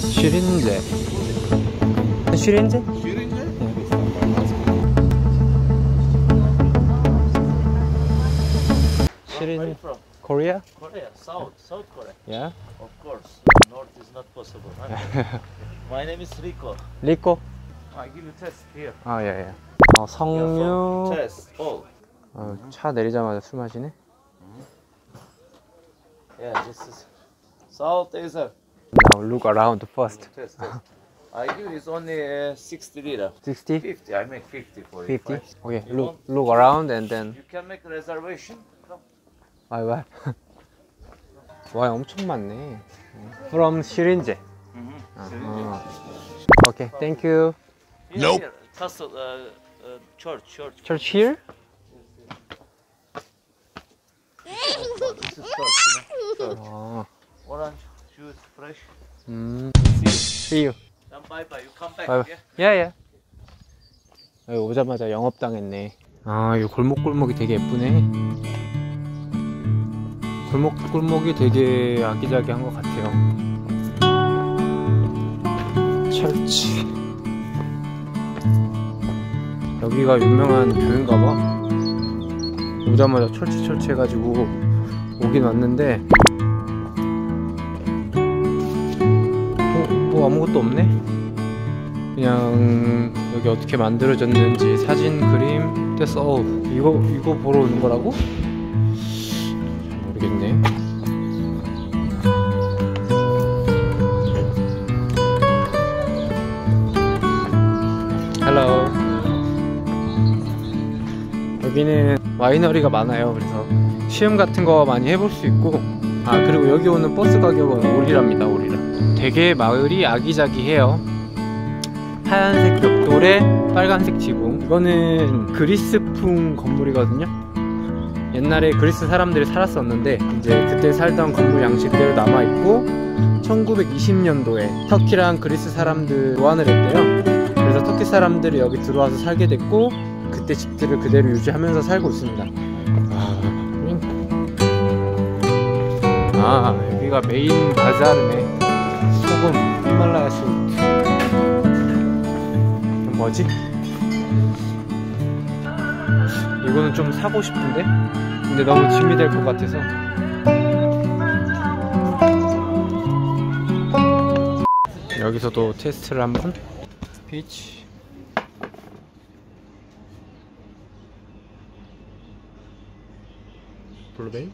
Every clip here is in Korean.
Şirince. Şirince? Şirince? Şirince. Where are you from? Korea? Korea, South Korea. Yeah. Of course, North is not possible. Huh? My name is Rico. 리코? I give you test here. 아, 예, 예. Your 성류. phone, test, all. 차 내리자마자 술 마시네? Yeah, this is South Asia. Now look around first. Test. I give you is only 60 lira. 60? 50, I make 50 for you. 50? Fine. Okay, You look around and then. You can make a reservation. Come. 와. 와, 엄청 많네. From 시린제. Okay, thank you. Here, Nope. here, castle, church. Church here? This is church, you know. Orange juice, fresh. See you. Then bye bye. You come back. Bye. Yeah. Yeah. 여기 오자마자 영업당했네. 아, 이 골목골목이 되게 예쁘네. 골목골목이 되게 아기자기한 것 같아요. 철치. 여기가 유명한 교회인가봐. 오자마자 철치 해가지고 오긴 왔는데 뭐 아무것도 없네? 그냥 여기 어떻게 만들어졌는지 사진, 그림 됐어. 이거 보러 오는 거라고? 모르겠네. 헬로. 여기는 와이너리가 많아요. 그래서 시음 같은 거 많이 해볼 수 있고, 그리고 여기 오는 버스 가격은 오리랍니다. 되게 마을이 아기자기해요. 하얀색 벽돌에 빨간색 지붕. 이거는 그리스풍 건물이거든요. 옛날에 그리스 사람들이 살았었는데 이제 그때 살던 건물 양식대로 남아있고, 1920년도에 터키랑 그리스 사람들 교환을 했대요. 그래서 터키 사람들이 여기 들어와서 살게 됐고, 그때 집들을 그대로 유지하면서 살고 있습니다. 여기가 메인 바자르네. 소금, 히말라야 스위트. 이건 뭐지? 이거는 좀 사고 싶은데? 근데 너무 짐이 될 것 같아서. 여기서도 테스트를 한번. 피치. 블루베리?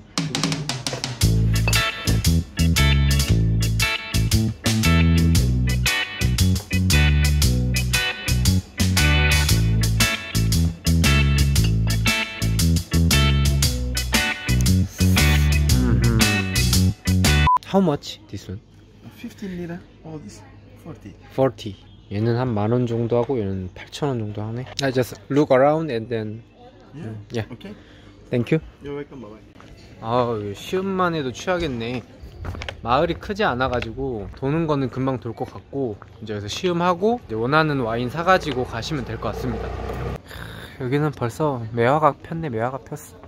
How much this one? 15 lira. All this 40. 40. 얘는 한 10,000원 정도 하고 얘는 8,000원 정도 하네. I just look around and then. Yeah. Okay. Thank you. You're welcome. Bye bye. 시음만 해도 취하겠네. 마을이 크지 않아가지고 도는 거는 금방 돌 것 같고, 이제 여기서 시음하고 이제 원하는 와인 사가지고 가시면 될 것 같습니다. 여기는 벌써 매화가 폈네. 매화가 폈어.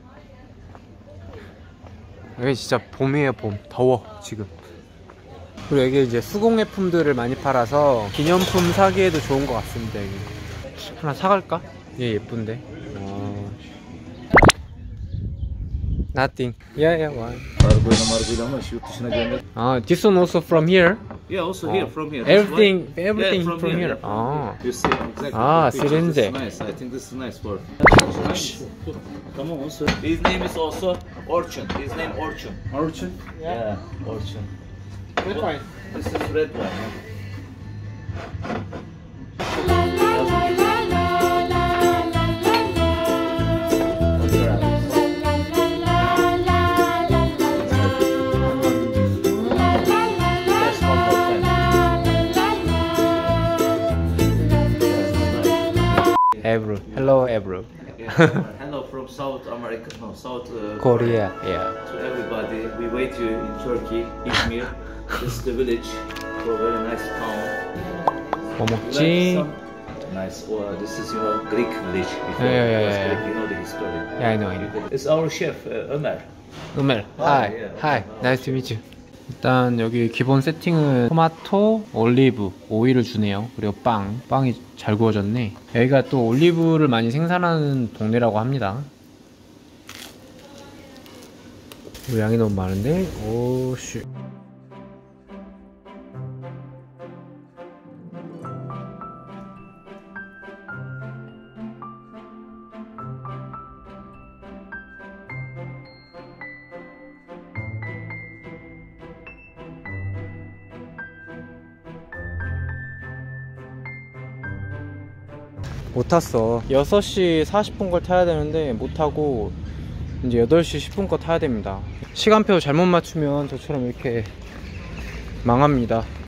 여기 진짜 봄이에요. 봄. 더워 지금. 그리고 여기 이제 수공예품들을 많이 팔아서 기념품 사기에도 좋은 것 같습니다. 여기 하나 사갈까? 얘 예쁜데. Nothing. Yeah, one. This one also from here? Yeah, also here, from here. Everything Yeah, from here. You see exactly. Syringe. This is nice. I think this is nice for. Come on, also. His name is also Orchun. His name Orchun. Orchun? Yeah, Orchun. Red wine. This is red wine. Ebru. Hello, Ebru. Hello from South America. No, South Korea. Yeah. To everybody, we wait you in Turkey, Izmir. This is the village. For a very nice town. 뭐 먹지? Nice. Well, this is Greek village. Before Yeah. it was Greek. You know the history. Yeah, I know. It's our chef Ömer. Ömer. Hi. yeah. Hi. Nice to meet you. 일단 여기 기본 세팅은 토마토, 올리브, 오일을 주네요. 그리고 빵이 잘 구워졌네. 여기가 또 올리브를 많이 생산하는 동네라고 합니다. 양이 너무 많은데? 오씨. 못 탔어. 6시 40분 걸 타야 되는데 못 타고 이제 8시 10분 거 타야 됩니다. 시간표 잘못 맞추면 저처럼 이렇게 망합니다.